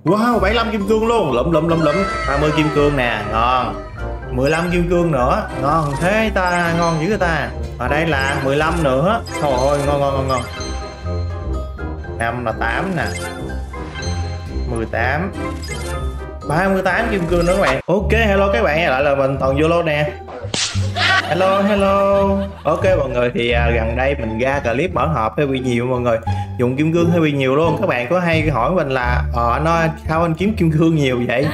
Wow, 75 kim cương luôn, lụm 30 kim cương nè, ngon. 15 kim cương nữa, ngon thế ta, ngon dữ ta. Ở đây là 15 nữa. Trời ơi, ngon. 5 là 8 nè. 18. 38 kim cương nữa các bạn. Ok, hello các bạn, lại là mình Toàn Zolo nè. Hello. Ok mọi người, thì gần đây mình ra clip mở hộp hơi bị nhiều mọi người, dùng kim cương hơi bị nhiều luôn. Các bạn có hay hỏi mình là nó sao anh kiếm kim cương nhiều vậy?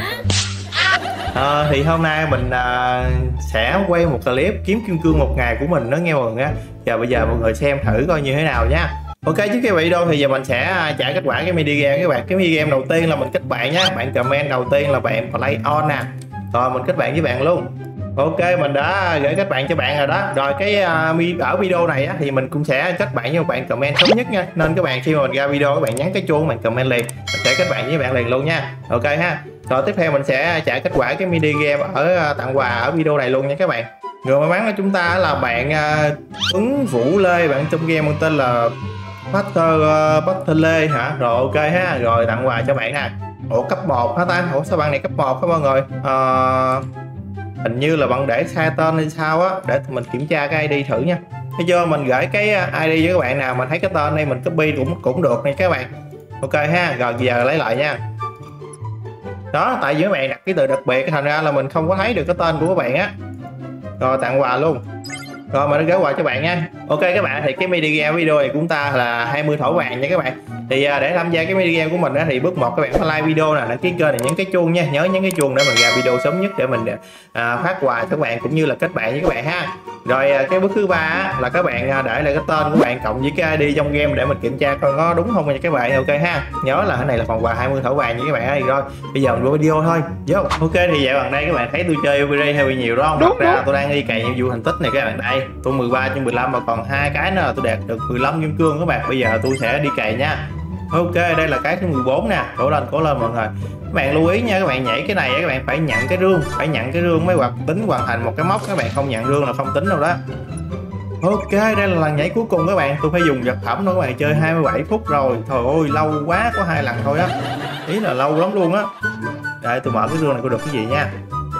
Thì hôm nay mình sẽ quay một clip kiếm kim cương một ngày của mình đó nghe mọi người á. Bây giờ mọi người xem thử coi như thế nào nha. Ok, trước cái video thì giờ mình sẽ trả kết quả cái mini game các bạn. Cái mini game đầu tiên là mình kết bạn nhé. Bạn comment đầu tiên là bạn play on nè, rồi mình kết bạn với bạn luôn. Ok, mình đã gửi kết bạn cho bạn rồi đó. Rồi cái ở video này á, thì mình cũng sẽ kết bạn với một bạn comment sớm nhất nha. Nên các bạn khi mà mình ra video các bạn nhắn cái chuông, bạn comment liền, mình sẽ kết bạn với bạn liền luôn nha. Ok ha. Rồi tiếp theo mình sẽ trả kết quả cái mini game ở tặng quà ở video này luôn nha các bạn. Người may mắn của chúng ta là bạn Tuấn Vũ Lê, bạn trong game mang tên là Butter Lê hả? Rồi ok ha, rồi tặng quà cho bạn nè. Ủa cấp 1 hả ta? Ủa sao bạn này cấp 1 hả mọi người? Hình như là bạn để sai tên hay sao á, để mình kiểm tra cái ID thử nha. Thấy chưa, mình gửi cái ID với các bạn nào mình thấy cái tên đây mình copy cũng được này các bạn. Ok ha, rồi giờ lấy lại nha. Đó, tại vì các bạn đặt cái từ đặc biệt thành ra là mình không có thấy được cái tên của các bạn á. Rồi tặng quà luôn. Rồi mình đã gửi quà cho bạn nha. Ok các bạn, thì cái mini game video này của chúng ta là 20 thỏi vàng nha các bạn. Thì để tham gia cái mini game của mình á, thì bước 1 các bạn phải like video nè, đăng ký kênh này, nhấn cái chuông nha, nhớ nhấn cái chuông để mình ra video sớm nhất để mình phát quà cho các bạn cũng như là kết bạn với các bạn ha. Rồi cái bước thứ 3 là các bạn để lại cái tên của bạn cộng với cái ID trong game để mình kiểm tra coi có đúng không nha các bạn. Ok ha, nhớ là cái này là phần quà 20 thỏi vàng nha các bạn ơi. Rồi bây giờ mình vô video thôi. Vô. Ok, thì dạo gần đây các bạn thấy tôi chơi Overray hơi bị nhiều đúng không? Thật ra tôi đang đi cày nhiệm vụ thành tích này các bạn. Đây tôi 13 trên 15 và còn 2 cái nữa là tôi đạt được 15 kim cương các bạn. Bây giờ tôi sẽ đi cày nha. Ok, đây là cái thứ 14 nè, cố lên mọi người. Các bạn lưu ý nha, các bạn nhảy cái này các bạn phải nhận cái rương, mới tính hoàn thành một cái mốc. Các bạn không nhận rương là không tính đâu đó. Ok, đây là lần nhảy cuối cùng các bạn, tôi phải dùng vật phẩm nữa các bạn, chơi 27 phút rồi. Trời ơi, lâu quá, có 2 lần thôi á. Ý là lâu lắm luôn á. Đây tôi mở cái rương này có được cái gì nha.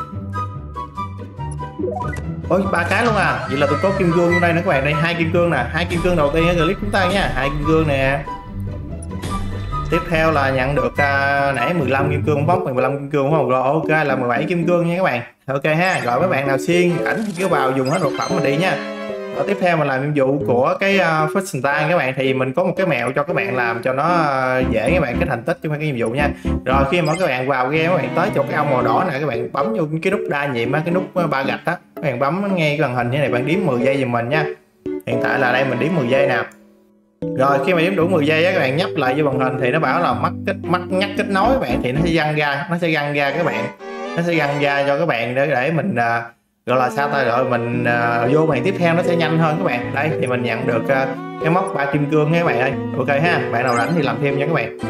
Ôi 3 cái luôn à. Vậy là tôi có kim cương ở đây nữa các bạn. Đây 2 kim cương nè, 2 kim cương đầu tiên ở clip chúng ta nha, 2 kim cương nè. Tiếp theo là nhận được nãy 15 kim cương bóc, 15 kim cương không? Rồi ok là 17 kim cương nha các bạn. Ok ha, rồi các bạn nào xiên ảnh thì cứ vào dùng hết vật phẩm mình đi nha. Rồi tiếp theo mình làm nhiệm vụ của cái First Time các bạn, thì mình có một cái mẹo cho các bạn làm cho nó dễ các bạn cái thành tích trong cái nhiệm vụ nha. Rồi khi mà các bạn vào game các bạn tới chỗ cái ông màu đỏ này, các bạn bấm vô cái nút đa nhiệm á, cái nút 3 gạch á, các bạn bấm ngay cái màn hình như này, bạn đếm 10 giây giùm mình nha. Hiện tại là đây mình đếm 10 giây nè. Rồi khi mà đếm đủ 10 giây á, các bạn nhấp lại với màn hình thì nó bảo là nhắc kết nối các bạn, thì nó sẽ găng ra các bạn, nó sẽ găng ra cho các bạn để mình gọi là sao ta, rồi mình vô bàn tiếp theo nó sẽ nhanh hơn các bạn. Đây thì mình nhận được cái móc 3 kim cương nha các bạn ơi. Ok ha, bạn nào rảnh thì làm thêm nha các bạn.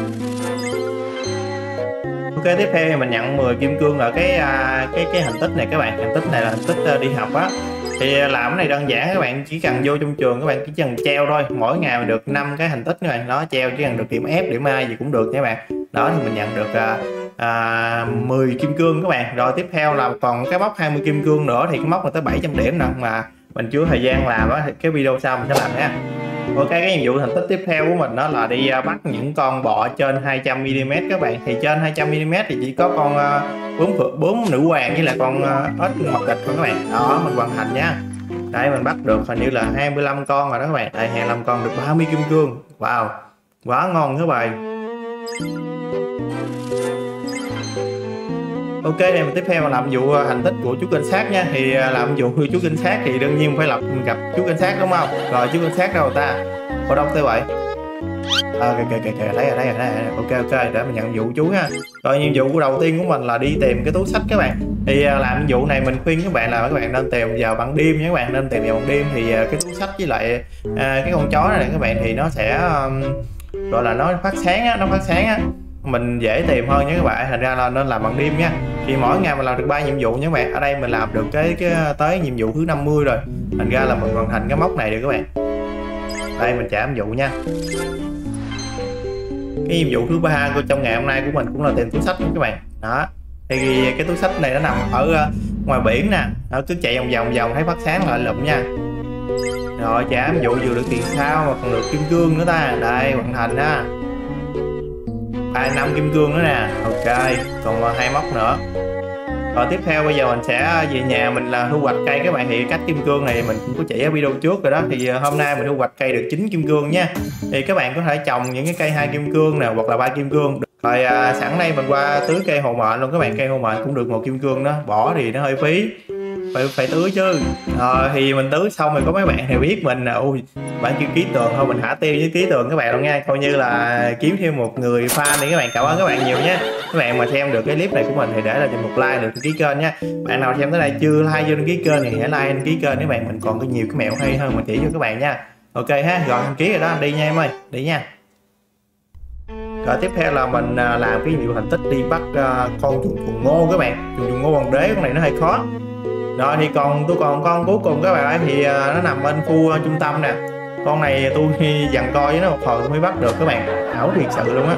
Ok, tiếp theo thì mình nhận 10 kim cương ở cái hành tích này các bạn. Hành tích này là hành tích đi học á. Thì làm cái này đơn giản, các bạn chỉ cần vô trong trường các bạn chỉ cần treo thôi, mỗi ngày mình được 5 cái hành tích các bạn. Đó, treo chỉ cần được điểm F, điểm A gì cũng được nha các bạn. Đó thì mình nhận được 10 kim cương các bạn. Rồi tiếp theo là còn cái móc 20 kim cương nữa, thì cái móc là tới 700 điểm nè, mà mình chưa thời gian làm á, thì cái video sau mình sẽ làm nha. Ok, cái nhiệm vụ thành tích tiếp theo của mình đó là đi bắt những con bọ trên 200mm các bạn. Thì trên 200mm thì chỉ có con bướm nữ hoàng với lại con ếch mọc thịt thôi các bạn. Đó mình hoàn thành nha. Đây mình bắt được hình như là 25 con rồi đó các bạn. Đây 25 con được 30 kim cương. Wow, quá ngon các bạn. Ok, này mình tiếp theo là làm vụ thành tích của chú cảnh sát nha. Thì làm vụ chú cảnh sát thì đương nhiên phải gặp chú cảnh sát đúng không? Rồi chú cảnh sát đâu ta? Ở đâu tới vậy? Kìa, thấy rồi. Ok, để mình nhận vụ chú nha. Rồi nhiệm vụ đầu tiên của mình là đi tìm cái túi sách các bạn. Thì làm nhiệm vụ này mình khuyên các bạn là các bạn nên tìm vào ban đêm nha các bạn, nên tìm vào ban đêm thì cái túi sách với lại cái con chó này các bạn thì nó sẽ gọi là nó phát sáng á, mình dễ tìm hơn nha các bạn. Thành ra là nên làm ban đêm nha. Thì mỗi ngày mình làm được 3 nhiệm vụ nha các bạn. Ở đây mình làm được cái tới nhiệm vụ thứ 50 rồi, thành ra là mình hoàn thành cái mốc này được các bạn. Đây mình trả nhiệm vụ nha. Cái nhiệm vụ thứ ba của trong ngày hôm nay của mình cũng là tìm túi sách các bạn. Đó, thì cái túi sách này nó nằm ở ngoài biển nè, nó cứ chạy vòng vòng thấy phát sáng lại lụm nha. Rồi trả nhiệm vụ vừa được tiền sao mà còn được kim cương nữa ta. Đây hoàn thành ha. 5 kim cương nữa nè. Ok, còn 2 móc nữa. Rồi tiếp theo bây giờ mình sẽ về nhà mình là thu hoạch cây các bạn. Thì cách kim cương này mình cũng có chỉ ở video trước rồi đó. Thì hôm nay mình thu hoạch cây được 9 kim cương nha. Thì các bạn có thể trồng những cái cây 2 kim cương nè, hoặc là 3 kim cương. Rồi sẵn đây mình qua tưới cây hồ mệnh luôn các bạn. Cây hồ mệnh cũng được 1 kim cương đó. Bỏ thì nó hơi phí, phải tưới chứ. Thì mình tưới xong rồi có mấy bạn thì biết mình là ui bạn kêu ký tường thôi, mình thả tiêu với ký tường các bạn luôn nha, coi như là kiếm thêm một người fan đi các bạn. Cảm ơn các bạn nhiều nhé. Các bạn mà xem được cái clip này của mình thì để lại cho một like, được đăng ký kênh nha. Bạn nào xem tới đây chưa like chưa đăng ký kênh thì hãy like đăng ký kênh các bạn, mình còn có nhiều cái mẹo hay hơn mình chỉ cho các bạn nha. Ok ha, rồi đăng ký rồi đó, đi nha em ơi, đi nha. Rồi tiếp theo là mình làm cái nhiệm vụ thành tích đi bắt con chuồn ngô các bạn. Chuồn ngô hoàng đế, con này nó hơi khó. Rồi thì tôi còn con cuối cùng các bạn ơi, thì nó nằm bên khu trung tâm nè. Con này tôi dằn co với nó một hồi tôi mới bắt được các bạn, ảo thiệt sự luôn á.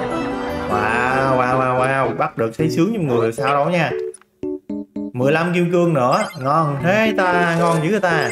Wow, bắt được thấy sướng trong người sao đâu nha. 15 kim cương nữa, ngon thế ta, ngon dữ ta.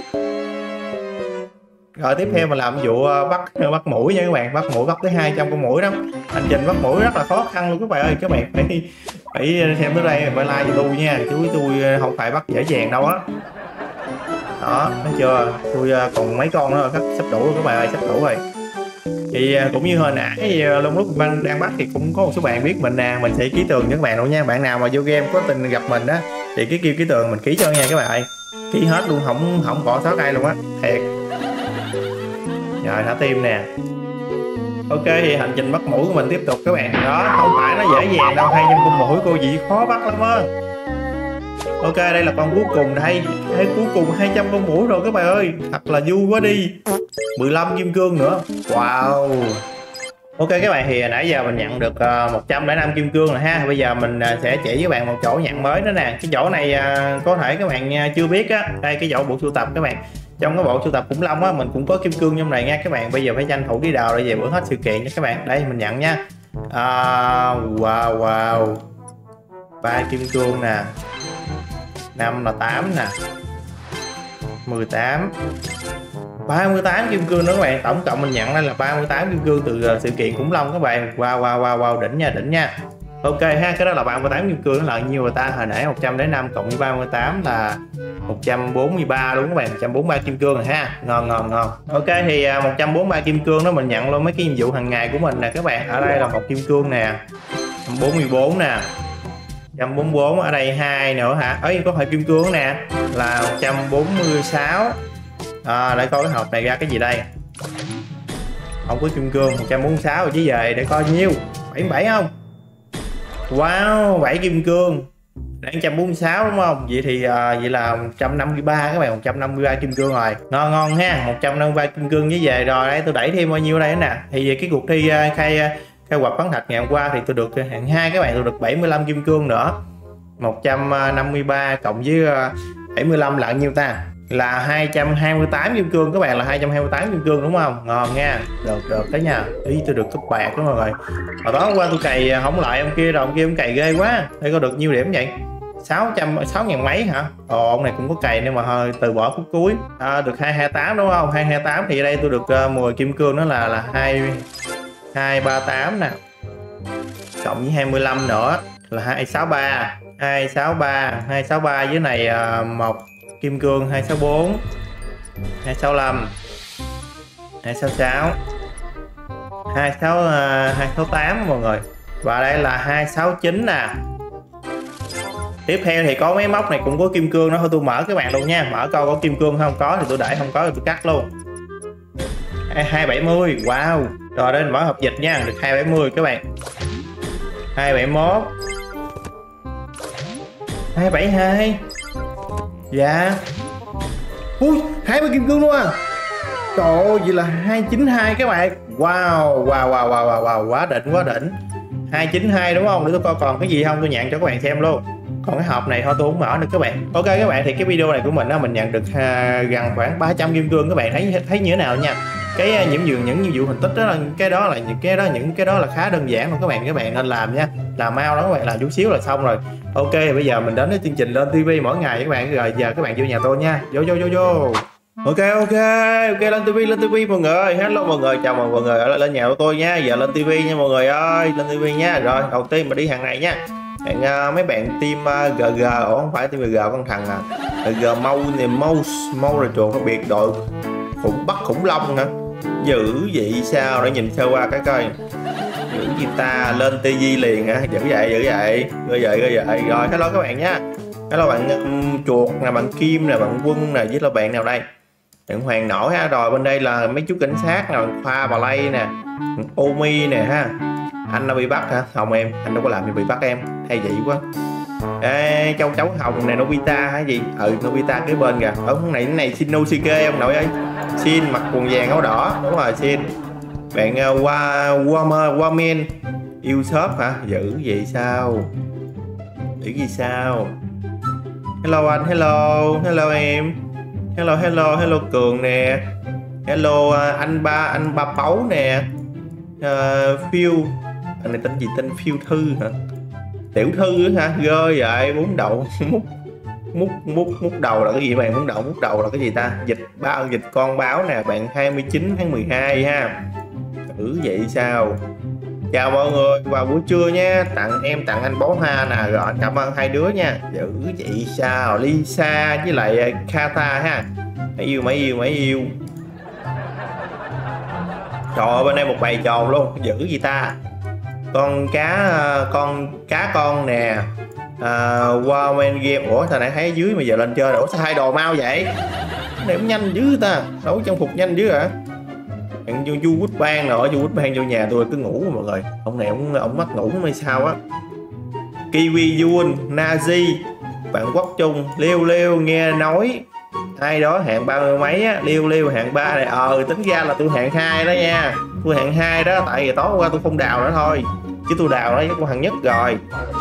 Rồi tiếp theo mình làm nhiệm vụ bắt mũi nha các bạn, bắt mũi, bắt tới 200 con mũi đó. Hành trình bắt mũi rất là khó khăn luôn các bạn ơi, các bạn phải xem tới đây phải like cho tôi nha, chứ tôi không phải bắt dễ dàng đâu á. Đó, thấy chưa, tôi còn mấy con nữa sắp đủ rồi các bạn ơi, sắp đủ rồi. Thì cũng như hồi nãy thì lúc mình đang bắt thì cũng có một số bạn biết mình nè, mình sẽ ký tường cho các bạn luôn nha. Bạn nào mà vô game có tình gặp mình á thì cái kêu ký tường mình ký cho nha các bạn ơi, ký hết luôn, không bỏ sót ai luôn á, thiệt. Rồi thả tim nè. Ok thì hành trình bắt mũi của mình tiếp tục các bạn. Đó, không phải nó dễ dàng đâu, 200 con mũi cô gì khó bắt lắm á. Ok đây là con cuối cùng đây, cuối cùng 200 con mũi rồi các bạn ơi, thật là vui quá đi. 15 kim cương nữa, wow. Ok các bạn, thì nãy giờ mình nhận được 105 kim cương rồi ha. Bây giờ mình sẽ chỉ với bạn một chỗ nhận mới nữa nè. Cái chỗ này có thể các bạn chưa biết á. Đây cái chỗ bộ sưu tập các bạn. Trong cái bộ sưu tập khủng long á, mình cũng có kim cương trong này nha các bạn. Bây giờ phải tranh thủ đi đào để về bữa hết sự kiện nha các bạn. Đây mình nhận nha. Wow 3 kim cương nè, 5 là 8 nè, 18, 38 kim cương nữa các bạn. Tổng cộng mình nhận đây là 38 kim cương từ sự kiện khủng long các bạn. Wow, đỉnh nha. Ok ha, cái đó là 38 kim cương, nó là nhiêu người ta, hồi nãy 105 cộng với 38 là 143 đúng các bạn, 143 kim cương rồi ha. Ngon. Ok thì 143 kim cương đó mình nhận luôn mấy cái nhiệm vụ hàng ngày của mình nè các bạn. Ở đây là 1 kim cương nè, 144 nè, 144, ở đây 2 nữa hả? Ấy có 2 kim cương nè, là 146. Để coi cái hộp này ra cái gì đây. Không có kim cương, 146 rồi chứ về để coi nhiêu. 77 không? Wow, 7 kim cương. Đang 146 đúng không? Vậy thì vậy là 153 các bạn, 153 kim cương rồi. Ngon ha, 153 kim cương với về rồi. Đây tôi đẩy thêm bao nhiêu đây nè. Thì cái cuộc thi khai quật khoáng thạch ngày hôm qua thì tôi được hạng 2 các bạn, tôi được 75 kim cương nữa. 153 cộng với 75 là nhiêu ta? Là 228 kim cương các bạn, là 228 kim cương đúng không? Ngon nha, được đấy nha. Ý tôi được cấp bạc đúng rồi. Hồi tối hôm qua tôi cày không lại ông kia rồi, ông kia ông cày ghê quá. Đây có được nhiêu điểm vậy? 6.000 mấy hả? Ông này cũng có cày nhưng mà hơi từ bỏ phút cuối. Được 228 đúng không? 228 thì ở đây tôi được 10 kim cương đó là 238 nè. Cộng với 25 nữa là 263 với này 1 kim cương 264, 265, 266, 268 mọi người. Và đây là 269 nè. Tiếp theo thì có mấy móc này cũng có kim cương đó, thôi tôi mở các bạn luôn nha. Mở coi có kim cương không, có thì tôi để, không có thì tôi cắt luôn. 270, wow. Rồi đây mình mở hộp dịch nha, được 270 các bạn. 271, 272. Dạ. Ui, 20 kim cương luôn à. Trời ơi, vậy là 292 các bạn. Wow, quá đỉnh. 292 đúng không? Để tôi coi còn cái gì không, tôi nhận cho các bạn xem luôn. Còn cái hộp này thôi tôi không mở được các bạn. Ok các bạn, thì cái video này của mình đó mình nhận được gần khoảng 300 kim cương các bạn thấy như thế nào nha. cái những nhiệm vụ thành tích đó là những cái đó là khá đơn giản thôi các bạn nên làm nha, làm mau đó các bạn, làm chút xíu là xong rồi. Ok, bây giờ mình đến với chương trình lên TV mỗi ngày các bạn, rồi giờ các bạn vô nhà tôi nha, vô. Ok, lên TV mọi người. Hello mọi người, chào mọi người lên nhà của tôi nha. Giờ lên TV nha mọi người ơi, lên TV nha. Rồi đầu tiên mình đi hàng này nha. Mấy bạn team GG, không phải team GG con thằng GG Mâu nè, Mâu rồi chuột, biệt đội bắt khủng long hả? Dữ vậy sao, để nhìn sơ qua cái coi. Dữ gì ta, lên TV liền hả? Dữ vậy. Rồi hello các bạn nha. Hello bạn chuột nè, bạn Kim nè, bạn Quân nè, với là bạn nào đây? Bạn Hoàng nổi ha. Rồi bên đây là mấy chú cảnh sát nè, bạn Khoa, bà Lay nè, bạn Omi nè ha. Anh đã bị bắt hả? Không em, anh đâu có làm gì bị bắt em, hay vậy quá. Ê, cháu Hồng nè, Nobita hả gì? Nobita kế bên kìa. Ở cái này Shinosuke ông nội ơi. Shin mặc quần vàng áo đỏ, đúng rồi Shin. Bạn Wamen yêu shop hả? Dữ vậy sao? Hello anh, hello em. Hello Cường nè. Hello anh ba Pấu nè. Phiêu, anh này tên gì, tên Phiêu Thư hả? Tiểu Thư hả? Gơi vậy, bún đậu mút đầu là cái gì bạn? Mút đầu là cái gì ta? Dịch con báo nè, bạn 29 tháng 12 ha. Thử vậy sao? Chào mọi người, vào buổi trưa nha. Tặng anh bó hoa nè, rồi cảm ơn hai đứa nha. Dữ vậy sao? Lisa với lại Kata ha. Mấy yêu. Trời ơi, bên đây một bầy trồn luôn, dữ gì ta? Con cá con nè. Wow man game. Ủa sao nãy thấy dưới mà giờ lên chơi rồi? Ủa sao hai đồ mau vậy? Cái này cũng nhanh dữ ta, đấu trang phục nhanh dữ hả? Bạn Du Wood Bang rồi, Du Wood Bang vô nhà tôi cứ ngủ mọi người. Ông này ông mắc ngủ hay sao á. Kiwi Jun, Nazi, bạn Quốc Trung, Leo nghe nói ai đó hạng 30 mấy á, Leo hạng 3 này. Tính ra là tôi hạng 2 đó nha. Tôi hạng 2 đó, tại vì tối hôm qua tôi không đào nữa thôi, chứ tôi đào đó với con hạng nhất rồi.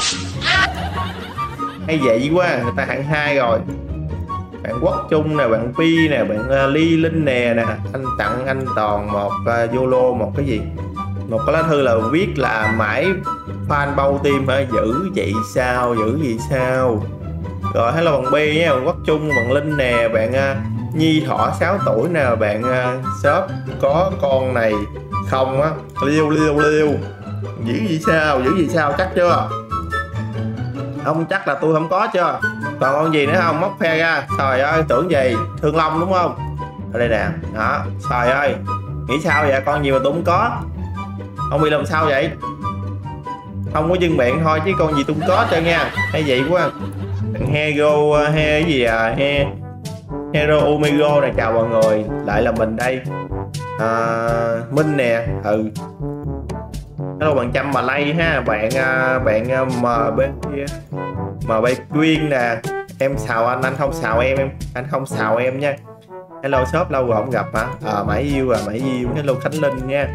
Hay vậy quá, người ta hạng 2 rồi. Bạn Quốc Trung nè, bạn Pi nè, bạn Ly Linh nè. Anh tặng anh Toàn một YOLO, một cái gì, một cái lá thư là viết là mãi fan bao tim hả? Dữ vậy sao? Rồi hello bạn Pi nha, bạn Quốc Trung, bạn Linh nè, bạn Nhi Thọ 6 tuổi nè, bạn shop có con này không á? Liêu. Dữ vậy sao? Chắc chưa? Không chắc là tôi không có chưa? Còn con gì nữa không? Móc phe ra. Trời ơi, tưởng gì? Thương Long đúng không? Ở đây nè. Đó. Trời ơi, nghĩ sao vậy? Con gì mà tôi không có? Ông bị làm sao vậy? Không có dân bạn thôi chứ con gì tôi không có cho nha. Hay vậy quá. Hero Omega nè, chào mọi người. Lại là mình đây. Minh nè. Hello bạn Trâm, bà Lay ha, bạn MB Quyên nè. Em xào anh không xào em, anh không xào em nha. Hello shop, lâu rồi không gặp hả? Mãi yêu. Hello Khánh Linh nha.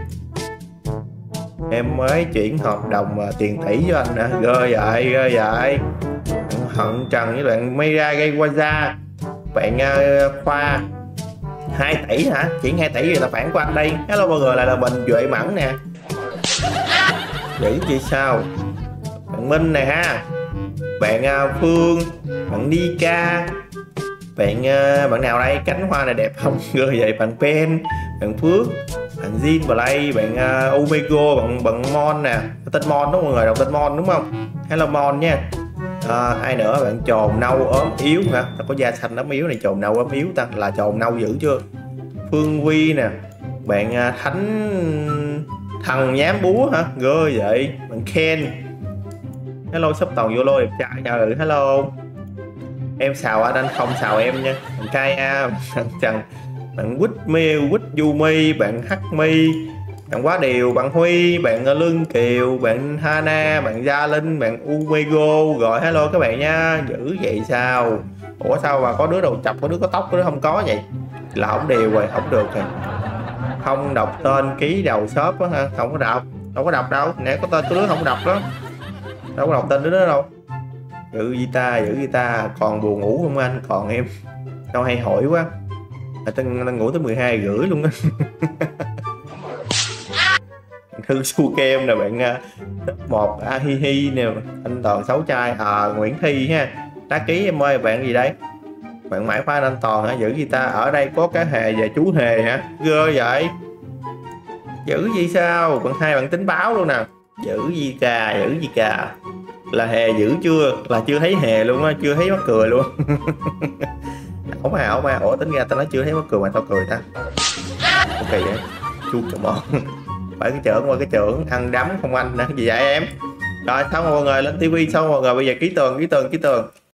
Em mới chuyển hợp đồng tiền tỷ cho anh nè. Ghê vậy. Hận Trần với bạn Mira gây qua ra. Bạn Khoa 2 tỷ hả? Chuyển 2 tỷ rồi là phản của anh đây. Hello mọi người, lại là mình Duệ Mẫn nè. Dữ vậy sao? Bạn Minh nè ha, bạn Phương, bạn Nika, bạn nào đây? Cánh hoa này đẹp không? Rồi vậy bạn Pen, bạn Phước, bạn Jin, Play, bạn Omega, bạn Mon nè. Tên Mon đúng không mọi người? Đọc tên Mon đúng không? Hello Mon nha. Ai nữa? Bạn Trồn Nâu ốm yếu hả? Ta có da xanh ốm yếu này, Trồn Nâu ốm yếu ta, là Trồn Nâu dữ chưa? Phương Vi nè, bạn Thằng nhám búa hả? Ghê vậy. Bạn Ken. Hello shop toàn YOLO đẹp trai nha. Hello. Em xào anh không xào em nha. Bạn Kaya, bạn Trần, bạn Quýt Yumi, bạn Hắc Mi, bạn Quá Điều, bạn Huy, bạn Lương Kiều, bạn Hana, bạn Gia Linh, bạn Umego. Rồi hello các bạn nha. Dữ vậy sao? Ủa sao mà có đứa đầu chọc, có đứa có tóc, có đứa không có vậy? Là không đều rồi, không được rồi. Không đọc tên ký đầu shop á hả? Không có đọc đâu. Nè có tên của đứa không đọc đó. Đâu có đọc tên đứa đó đâu. Dữ gì ta. Còn buồn ngủ không anh? Còn em. Sao hay hỏi quá. tao ngủ tới 12 rưỡi luôn á. Thư su kem nè bạn, một a hi hi nè, anh Toàn xấu trai, Nguyễn Thi ha, đá ký em ơi. Bạn gì đây? Bạn mãi pha anh Toàn hả? Giữ gì ta? Ở đây có cá hề và chú hề hả? Ghê vậy. Giữ gì sao? Bạn tính báo luôn nè. Giữ gì cà? Là hề giữ chưa? Là chưa thấy hề luôn á, chưa thấy mắc cười luôn. ảo ma. Ủa tính ra tao nói chưa thấy mắc cười mà tao cười ta. Ok vậy. Chú cầm on. Phải cái trưởng qua cái trưởng ăn đấm không anh nè, cái gì vậy em? Rồi xong rồi mọi người lên tivi, xong rồi mọi người bây giờ ký tường.